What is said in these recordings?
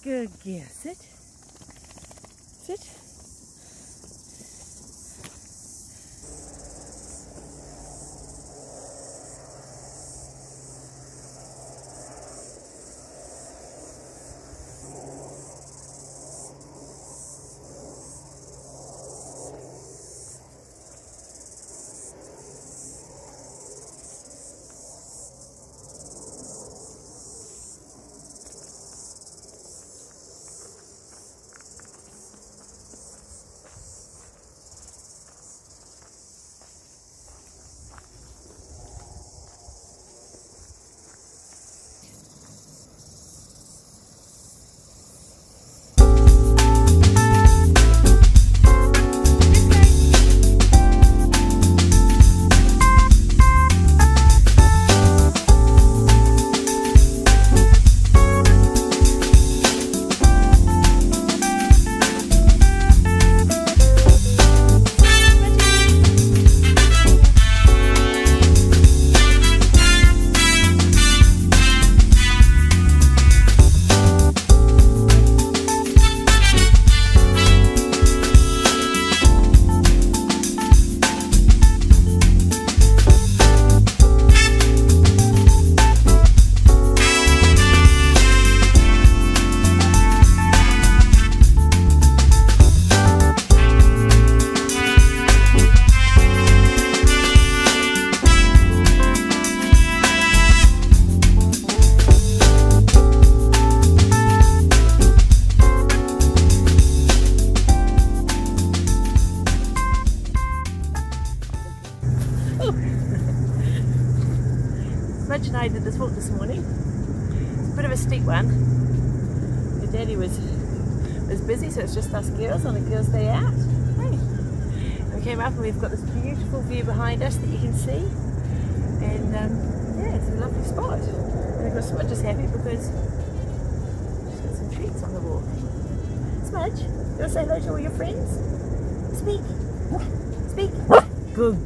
Good girl. Sit. Sit. Smudge and I did this walk this morning. It's a bit of a steep one. Your daddy was busy, so it's just us girls on a girls' day out. Hey. And we came up and we've got this beautiful view behind us that you can see. And yeah, it's a lovely spot. And of course Smudge is happy because she's got some treats on the walk. Smudge, you want to say hello to all your friends? Speak. Speak. Good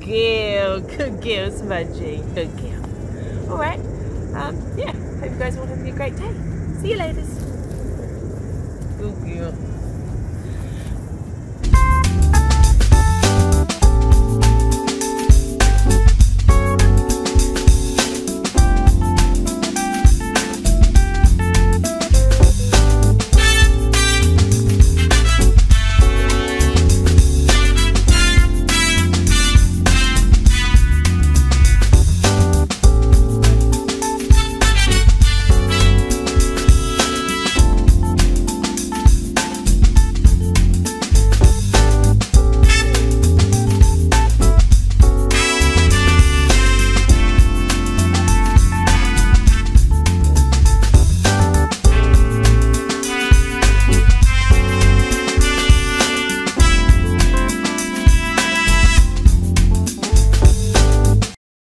girl, Smudgy. Good girl. Alright, yeah, hope you guys all have a great day. See you later. Good girl.